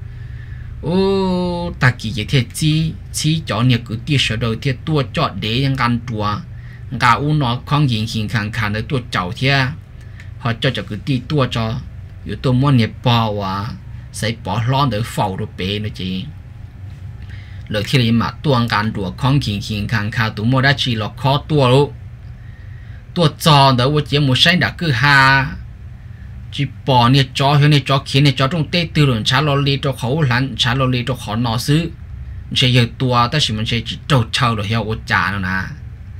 ô ta kỳ vậy thì chỉ cho nhiều cứ tiếc sợ đầu thì tua chọn đểยังกันตัวกาอุนอข้องหิงขันในตัวเจ้าเทียhọ cho cái tí tua choอยู่ตัวมันเนี่ยปอว่าใส่ปอร้อนเดือเฝ้าตัวเปนะจีเลยที่นี่มาตัวการตัวข้องหิงขันตัวมันได้ชีหลอกคอตัวรู้ตัวจอเดี๋ยวว่าเจ้าหมูใช้ดักคือหาจีปอเนี่ยจอเห็นเนี่ยจอเขียนเนี่ยจอตรงเต้ตื่นชาลอลีตัวเขาหลันชาลอลีตัวขอนอซื้อใช่เยอะตัวแต่สิมันใช่เจ้าเช่าหรือเหี้ยวจาแล้วนะ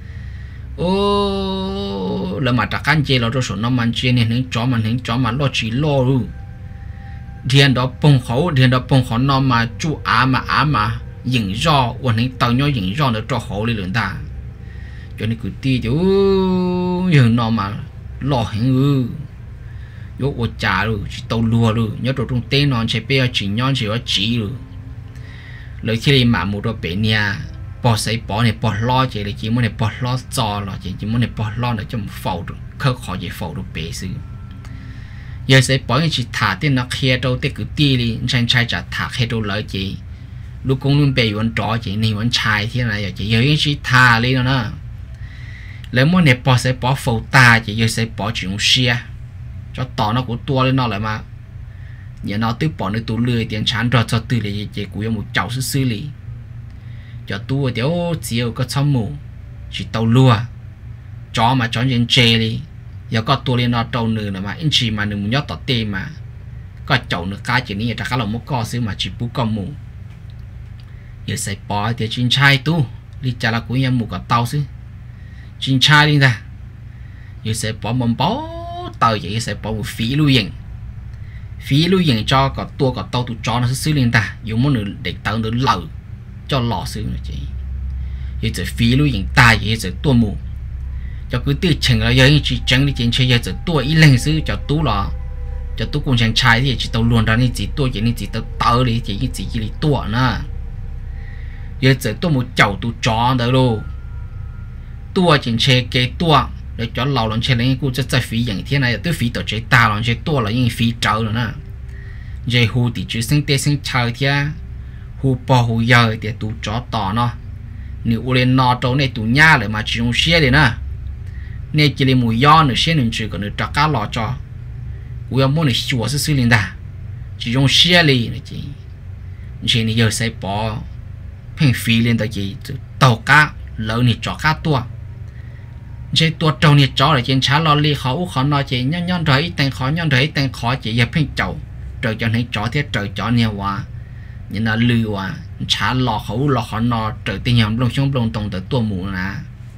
ô là mà ta can chế là cho số nó man chế nên những chó mà lo chỉ lo luôn điền đó bông khẩu nó mà chú á mà dừng do và những tàu nhau dừng do nó cho khẩu đi lượng ta cho nên cứ ti chú dừng nó mà lo hình vô ô trà luôn chỉ tàu lùa luôn nhớ trong tên nó chỉ bây chỉ nhon chỉ có chỉ luôn lời khi mà một đôi bé nhà bỏ sấy bỏ này bỏ lo chỉ là chỉ muốn này bỏ lo cho là chỉ muốn này bỏ lo để cho một phẫu được khâu khó gì phẫu được bé xứ giờ sấy bỏ chỉ thả tên nó kia đâu tên cứ ti đi tranh trai trả thả kia đâu lợi chỉ lúc cũng luôn bé vẫn trò chỉ này vẫn trai thế này chỉ giờ chỉ thả đi nữa lấy muốn này bỏ sấy bỏ phẫu ta chỉ giờ sấy bỏ chuyện xia cho tỏ nó của tua lên nó lại mà nhà nó tự bỏ nơi tủ lười tiền chán rồi cho từ để chế của một cháu xử lý cho tua tiểu chiều có xong mù chỉ tàu lùa chó mà chó nhân chê đi giờ có tua lên nó trâu nửa mà anh chỉ mà nửa muốn nhót tỏ tê mà có chậu nửa cái chỉ ní chắc là một co xứ mà chỉ bú con mù giờ sẽ bỏ thì chín chai tu đi chả là của nhà mù cả tàu xứ chín chai đi ra giờ sẽ bỏ mầm bó tàu vậy sẽ bỏ một phí lưu yên cho cả tua cả tàu tụ chó nó xứ lên ta dùng món nữa để tàu nữa lẩu cho lò xứ này chị giờ sẽ phí lưu yên ta vậy sẽ tua mù cho cứ tự chừng là giờ chỉ chừng đi trên chơi giờ tua ít lên xứ cho tú lò cho tú cùng chàng trai thì chỉ tàu luôn ra nên chỉ tua vậy nên chỉ tàu đi chỉ đi tua nữa giờ sẽ tua một chậu tụ chó đó luôn tua trên chơi cái tua để cho lò lần chơi lên cũng rất phíอย่างthế này tôi phí tổ chơi ta lần chơi tua là những phí trâu rồi nè giờ hù thì chỉ sinh tê sinh chơi thế hù bò hù giờ thì tụ chó tỏ nó nếu lên nọ trâu này tụ nhà lại mà chỉ dùng xe đấy nè nên chỉ lên mùi do nữa xe nên chỉ còn được trả cá lò cho tôi muốn được chùa xử lý ta chỉ dùng xe đi này chị này giờ sẽ bỏ phèn phí lên tới chị tàu cá lớn này cho cá tua chị tua trâu này cho là trên trái lò li khó nói chị nhon thấy tên khó chị giờ phèn chậu trời cho nên chó thế trời chó nhiều quá nhưng là lừa quá trái lò khó nói trời tình nhầm lông xuống lông tông tới tua mù nè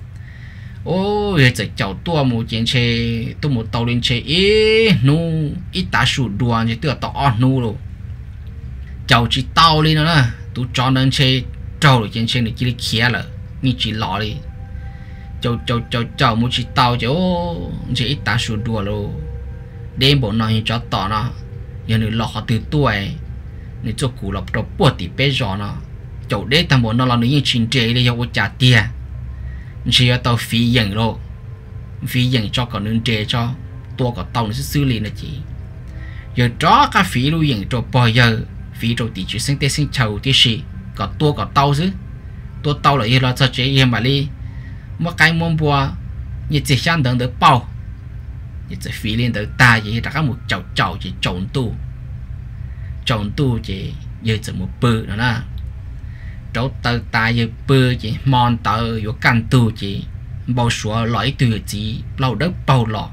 ôi giờ chậu tua mù trên xe tua một tàu lên xe nu ít tá sụt đùa như tựa tỏ nu rồi chậu chỉ tàu lên nữa tụ cho nên xe trâu trên xe này chỉ khía là như chỉ lọ đi chậu một chỉ tàu chứ chỉ ít tá sụt đùa rồi đêm bộ nói cho tỏ nó giờ nữa lọ từ tuổi nữa cho củ lọc trâu bùa thì bé giò nó chậu đế thằng bộ nó là những chuyện chế để cho trả tiền chỉ tàu phí dành rồi phí dành cho còn nên chế cho tua có tàu nó sẽ xử lý là chỉ giờ đó các phí lưu dành cho bao giờ phí rồi thì chỉ sinh tê sinh chầu thì gì có tua có tàu chứ tua tàu là gì là cho chế em mà đi một cái món bùa như chỉ sang đằng được bao như chỉ phí lên tới ta chỉ đã có một chậu chỉ trộn tu chỉ giờ chỉ một bự nữa nè trâu tơ ta giờ bự chỉ mòn tơ vô căn tu chỉ bao số lõi từ chỉ lâu đất bao lọ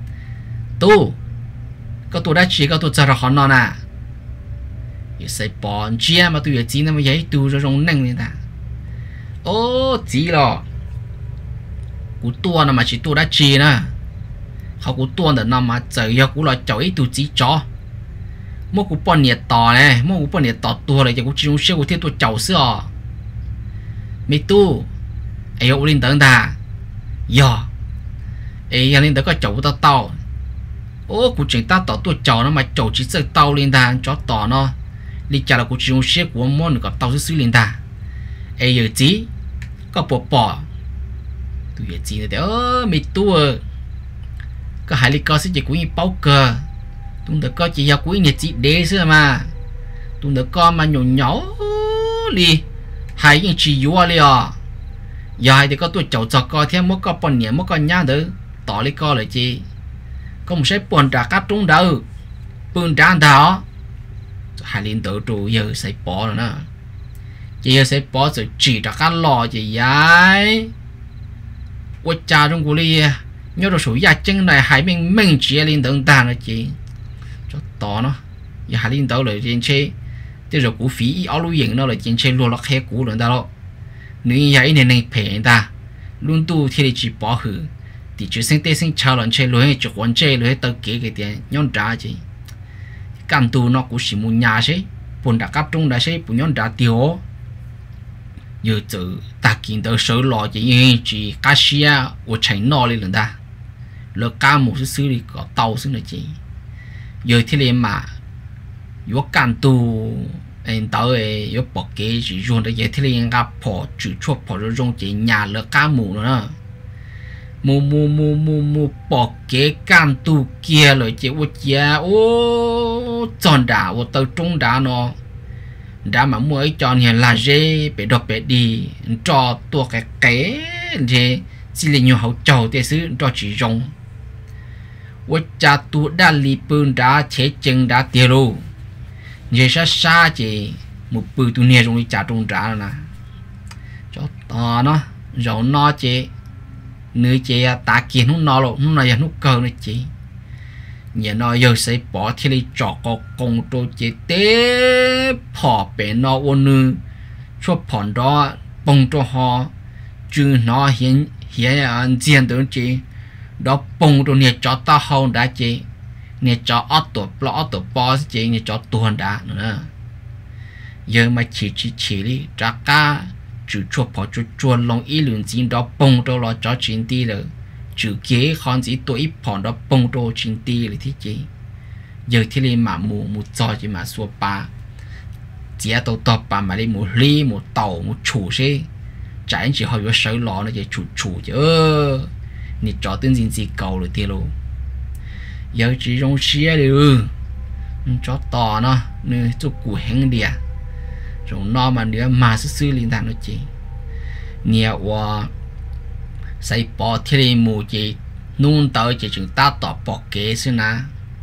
tu có tu đã chỉ có tu chờ họ nó nè giờ sẽ bỏ chia mà tu giờ chỉ nó mới giấy tu cho rong neng lên ta ô chỉ lọ cú tua nó mà chỉ tu đã chỉ nè họ cú tua được nó mà chờ giờ cú là chậu ít tu chỉ cho mua cú bọn nhiệt tỏ này mua cú bọn nhiệt tỏ tua này cho cú chỉ dùng xe cú thiết tu chậu xưa mi tu ai yêu linh tấn ta giờ ai linh tấn có chậu tao ô cú chuyện ta tỏ tu chậu nó mà chậu chỉ sợ tao linh ta cho tỏ nó đi chả là cú chỉ dùng xe của món có tao xứ linh ta ai giờ chỉ có bỏ tu giờ chỉ nữa mi tu có hai lý có sẽ chỉ cú như bao cờ tôi được có chỉ giao quý nhiệt chỉ đế xưa mà tôi được có mà nhỏ đi hai những chỉ vua đi à giờ hai thì có tôi chậu chọc coi thêm mất có bọn nhẹ mất có nhá nữa tỏ lý co lại chi có một số bọn trả cắt trúng đâu bươn trán đó hai liên tự trụ giờ sẽ bỏ rồi nè chỉ giờ sẽ bỏ rồi chỉ trả cắt lò chỉ vậy ôi cha trong của đi nhớ được số gia chân này hai mình chỉ liên tự ta là chị cho tỏ nó giờ hai liên tự lại trên xe thế rồi cú phí áo lưu nó là trên xe luôn là khe cũ rồi ta đó nếu vậy nên này phê ta luôn tu thì chỉ bỏ hử thì chỉ sinh tê sinh chào lần chơi lối chụp quần chơi lối tao kế cái tiền nhon trả chứ căn tu nó cũng chỉ muốn nhà chứ buồn đã cáp trung đã chứ buồn nhon trả tiêu giờ tự ta kiến tới số lò chỉ cá xia của chạy nọ lên lần ta lỡ cá một số đi có tàu xứ này chỉ giờ thì liền mà yếu căn tu anh tới yếu bỏ kế chỉ dùng để giờ thì liền gặp bỏ chữ chua bỏ rồi dùng chỉ nhà lỡ cá mù nữa mu bỏ kế căn tu kia rồi chỉ ô chia ô tròn đá ô tàu trung đá nó đã mà mua ấy tròn hiện là dê bị đập bị đi cho tua cái gì chỉ là nhiều hậu trầu thế xứ cho chỉ dùng 我家都đã离本đã chế chân đã tiêu luôn giờ sao xa chị một bữa tụi nè trong đi trả trong trả nè cho to nó rồi nó chị nơi chị ta kiến nó nó rồi nó là nó cơ này chị nhà nó giờ sẽ bỏ thì đi chọn có công tôi chị té bỏ bể nó ôn nữ cho phòn đó bông cho họ chứ nó hiện hiện diện tới chị đó bông tôi nè cho ta hông đã chị nè cho ớt tổ bò chị nè cho tuần đã nữa giờ mà chỉ đi trả cá chủ chua bỏ chua lòng ý lượng gì đó bông tôi lo cho chuyện đi rồi chủ kế con gì tôi ít bỏ đó bông tôi chuyện đi rồi thế chị giờ thì lên mà mù cho chị mà xua ba chỉ tàu tàu ba mà đi một ly một tàu một chủ xe trái chỉ họ có sấy lò nó chỉ chủ chứ nè cho tên gì cầu rồi tiêu luôn giờ chỉ trong xe được cho to nó nên cho cụ hẹn đi rồi nó mà nữa mà xử lý thằng nó chị nhiều và xây bỏ thì mù chị nôn tới chỉ chúng ta tỏ bỏ kế xí na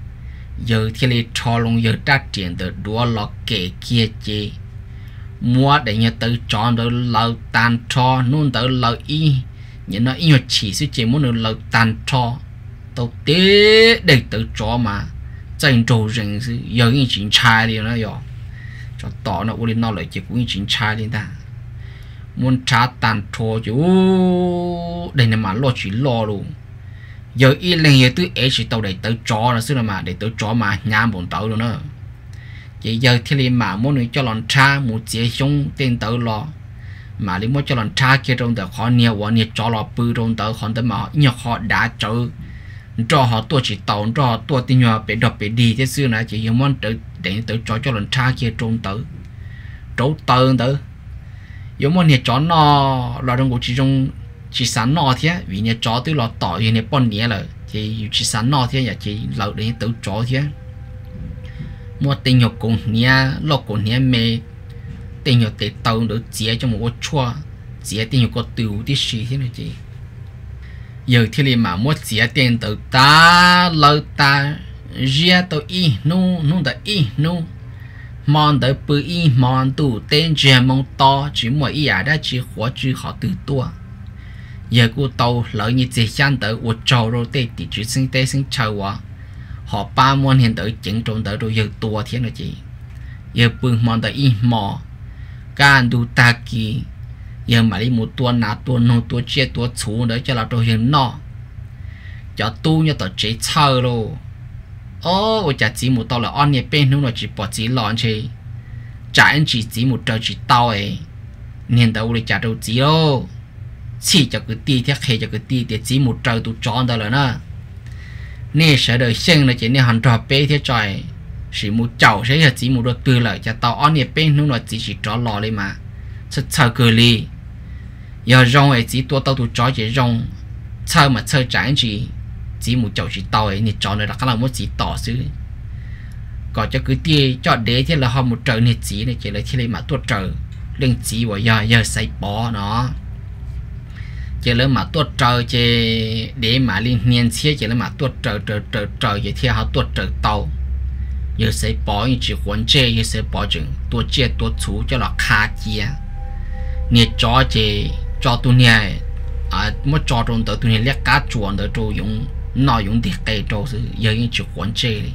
giờ thì cho luôn giờ ta triển từ đua lọ kể kia chị mua để nhà tới chọn tới lâu tan cho nôn tới lâu y nhưng nó y chỉ sẽ chỉ muốn được lâu tan cho tao tế để tới cho mà tranh trâu rừng giờ những chuyện trai đi nó rồi cho tỏ nó uli nó lại chỉ cũng chuyện trai đi ta muốn trả tàn trò chứ đây là mà lo chỉ lo luôn giờ y lên giờ tôi ấy chỉ tàu để tới chó là xưa là mà để tới chó mà nhám bọn tàu luôn nữa chỉ giờ thì liền mà muốn người cho lon cha một chế chúng tên tàu lo mà nếu muốn cho lon cha kia trong tàu khó nhiều quá nhiều chó lo bự trong tàu còn tới mà nhiều họ đã chơi cho họ tua chỉ tàu cho họ tua tin nhờ bị đập bị đi thế xưa này chỉ dùng món tự để tự cho lần tra kia trong tử trấu tơ tử dùng món này chó nó là trong cuộc chỉ sáng nọ thế vì nhà chó tôi là tỏi thì này bọn nhẹ là thì chỉ sáng nọ thế nhà chỉ lợn để tự chó thế mua tiền nhọc cùng nhẹ lọc cùng nhẹ mê tiền nhọc để tàu được chia cho một cái chua chia tiền nhọc có tiêu tí xí thế này chị giờ thì liền mà mua chia tiền từ ta lỡ ta ria tôi y nu đã y nu mòn tới bự y mòn tủ tên chè mong to chỉ mỗi y đã chỉ hóa chỉ họ từ tua giờ cô tàu lỡ như chỉ chăn tới một trâu rồi tê thì chỉ sinh chờ quá họ ba môn hiện tới chính trong tới rồi giờ tua thế này chị giờ bự mòn tới y mò can du ta kỳ giờ mà đi một tuần nào tuần nô tuần chia tuần chú đấy cho là tôi hiện nọ cho tu như tao chế chơi luôn ô chả chỉ một tao là on nhẹ bên nó chỉ bỏ chỉ lon chơi chả anh chỉ một trò chỉ tao ấy nên tao đi chả đâu chỉ đâu chỉ cho cái ti thiết hệ cho cái ti để chỉ một trò tụ chọn đó là nè nè sợ đời sinh là chỉ nè hành trò bé thế trời chỉ một chậu sẽ là chỉ một đôi từ lại cho tao on nhẹ bên nó chỉ trò lò lên mà thật sợ cười li giờ rong ấy chỉ tua tao tụ chó chỉ rong chơi mà chơi trái chỉ một chậu chỉ tao ấy nè chọn này là cái là một chỉ tỏ xứ còn cho cứ tia cho đế thế là họ một trời nè chỉ này chỉ là thế mà tua trời lên chỉ vào giờ xây bỏ nó chỉ là mà tua trời chỉ để mà liên niên xe chỉ là mà tua trời vậy thì họ tua trời tàu giờ xây bỏ như chỉ quấn chê giờ xây bỏ chừng tua chê tua chú cho là kha chia nè cho chỉ cho tụi này mất cho trong tụi này lẽ cá chuồn tới trâu dùng nội dùng thì cây trâu sự giờ như chỉ quấn chê đi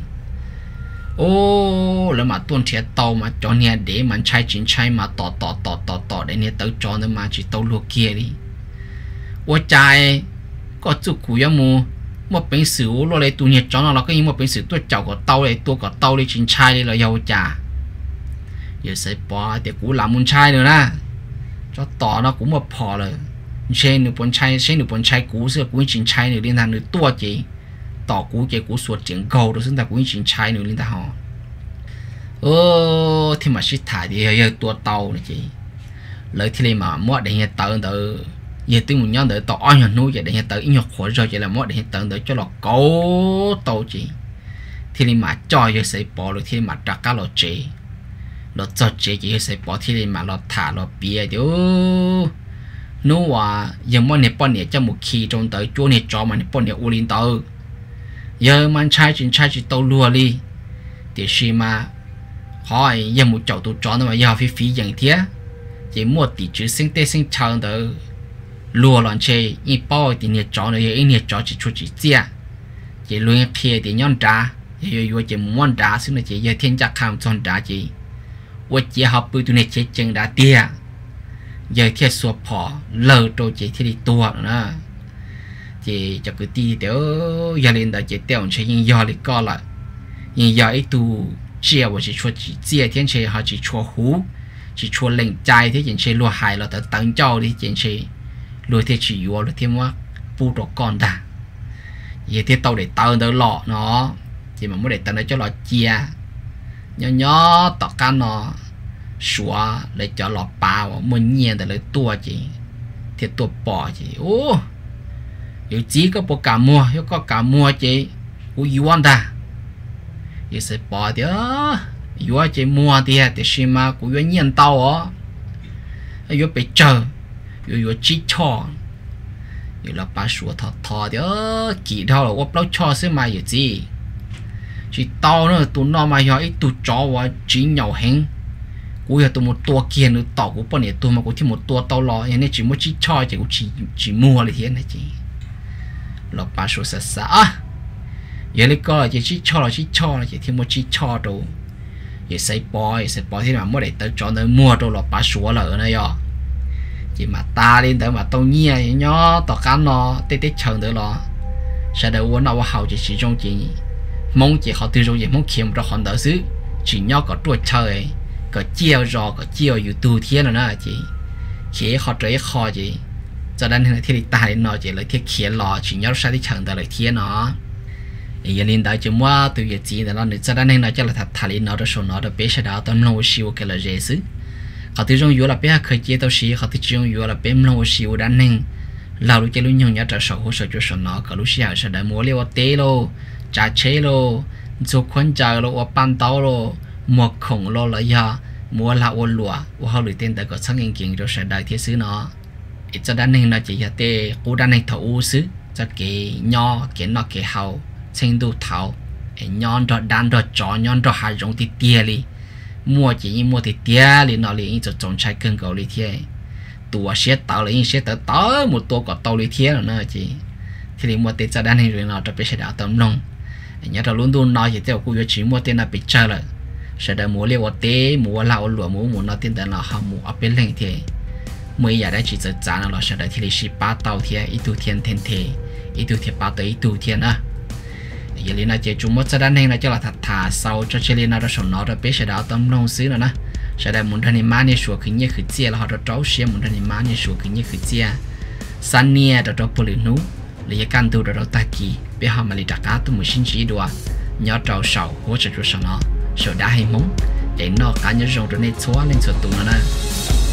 ô là mà tuần thiệt tàu mà cho nè để mà chạy chính chạy mà tỏ để nè tới cho nó mà chỉ tàu lúa kia đi ô trai có chút cùi mua một bình sữa lo lấy tụi nè cho nó là cái một bình sữa tôi chậu có tàu lấy tôi có tàu lấy chính chạy đi là giàu trà giờ sẽ bỏ thì cũng làm muốn chạy nữa nè cho tỏ nó cũng một phò rồi trên được bốn chai cú xưa cũng chính chai nữa liên thằng nữa tua chị tỏ cú chị cú suốt chuyện cầu rồi chúng ta cũng chính chai nữa liên thằng họ thì mà shit thải thì giờ tua tàu này chị lấy thì mà mót để hiện tới giờ tôi muốn nhớ tới tỏ ai nhận nuôi vậy để hiện tới ít nhọc khổ rồi chỉ là mót để hiện tới cho là cố tàu chị thì mà cho giờ sẽ bỏ rồi thì mà trả cá lò chị nó cho chị sẽ bỏ thì mà nó thả nó bia chứ nếu mà giờ mọi người bọn này cho một khi trong tới chỗ này cho mà bọn này u linh tới giờ man trai chỉ tàu lùa đi thì khi mà hỏi giờ một chậu tụ chó nó mà giờ phi phí dạng thế chỉ một tỷ chữ sinh tê sinh chờ đó lùa lòn chơi ít bao thì nhiệt chó này ít nhiệt chó chỉ chỉ chia chỉ luôn kia thì nhon trà giờ chỉ muốn trà xíu này chỉ giờ thiên chắc ham chọn trà chỉว่าchỉ học bự tụi này chỉ chừng đã tia giờ thiệt xua bỏ lờ trôi chỉ thì tua nữa chỉ cho cứ ti tiểu giờ lên đó chỉ tiểu chỉ nhưng giờ thì co lại nhưng giờ ít tu chia và chỉ cho chỉ chia thiên chế họ chỉ cho hú chỉ cho lệnh trái thế chỉ lúa hại là tận châu đi chỉ lúa thế chỉ vô là thêm quá bu đồ con đã giờ thế tàu để tàu đỡ lọ nó chỉ mà muốn để tàu để cho lọ chia nhỏ tọt can nó xóa để cho lọ bao muốn nhiên để lấy tua chỉ thì tua bỏ chỉ ô yếu chỉ có bộ cả mua yếu có cả mua chỉ u yuan ta yếu sẽ bỏ đi yếu chỉ mua thì xem mà của yếu nhiên tao á yếu bị chờ yếu chỉ cho yếu là ba xóa thọ đi chỉ đâu là ốp lâu cho xí mà yếu gì chỉ tao nữa tụi nó mà yếu ít tụi chó và chỉ nhau hẹn cú giờ tụi một tua kia nữa tao cũng bao nhiêu tụi mà cũng chỉ một tua tao lo nên chỉ một chỉ cho chỉ mua là thế này chỉ là ba số xa giờ lấy coi chỉ cho là chỉ thêm một chỉ cho đồ giờ xây bò thế mà mới để tao cho nó mua đồ là ba số là ở này rồi chỉ mà ta lên tới mà tao nhia nhó tao cá nó tết chờ được lo sau đó uống nào hậu chỉ trong chỉ mong chỉ họ tiêu dùng gì mong kiếm được họ đỡ xứ chỉ nhó có tuổi chơi có chiều rồi có chiềuอยู่tu thiên rồi nè chị khi họ chơi họ chị cho nên là thì ta nó chỉ là thiết khiến lò chỉ nhớ sai đi chẳng được lại thiên nó giờ lên đại chúng mua từ giờ gì là nó cho nên nó cho là thật thà lên nó đó số nó đó bé sẽ đào tâm lâu siêu cái là dễ xứ họ tiêu dùng nhiều là bé khởi chế tao xí họ tiêu dùng nhiều là bé lâu siêu đan nên lao lúc cái lúc nhau nhớ trả sổ hồ sơ cho số nó cả lúc xíu sẽ đợi mua liều té lô trả chế lô chụp khuôn trời lô pan tàu lô mua khổng lồ là giờ mua là ô lúa ô họ lười tên tại có sáng kinh rồi sẽ đại thiết xứ nó cho đan nên là chỉ là tê cú đan nên thầu xứ cho cái nho cái nó cái hậu sinh đủ thầu nhon rồi đan rồi chó nhon rồi hai giống thì tia đi mua chỉ mua thì tia đi nó liền cho trồng trái cân cầu đi thế tua sẽ tạo lại sẽ tạo một tua có tàu đi thế nữa chị thì mua tê cho đan nên rồi nó cho bé sẽ đào tầm nông nhớ là luôn luôn nói chỉ theo cô chỉ mua tên là bị chơi rồi sẽ đợi mua liều té mua lao lúa mua nó tên là họ mua ở bên lên thế mới giờ đây chỉ giờ giá nó sẽ đợi thì là ba tàu thế ít tu thiên thiên thế ít tu thiên ba tới ít tu thiên à giờ lên là chỉ chúng mất sẽ đan nên là cho là thật thà sau cho chơi lên nó sòng nó rồi bé sẽ đào tầm nông xứ nữa nè sẽ đợi muốn thằng má này sủa khi nhớ khi chia là họ đã trâu xé muốn thằng má này sủa khi nhớ khi chia san nia đã trâu bự nú lấy can tu đã trâu ta kỳ bé họ mà lấy đặc cá tu mới xin chỉ đùa nhớ trâu sầu hỗ trợ cho nó sầu đã hay mống để nó cá nhớ rong rồi nên xóa lên sầu tụ nó nè